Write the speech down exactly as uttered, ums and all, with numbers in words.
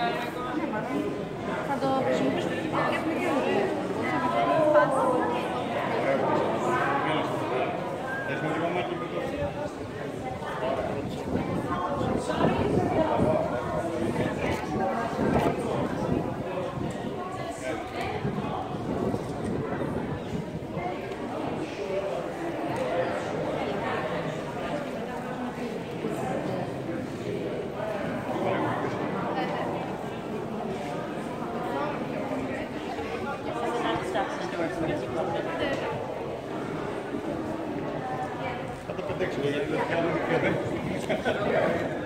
Θα το χρησιμοποιήσουμε και θα έχουμε και ωραία. Έχουμε λίγο μάκι με το... Θα το πετέξω γιατί δεν θα κάνω.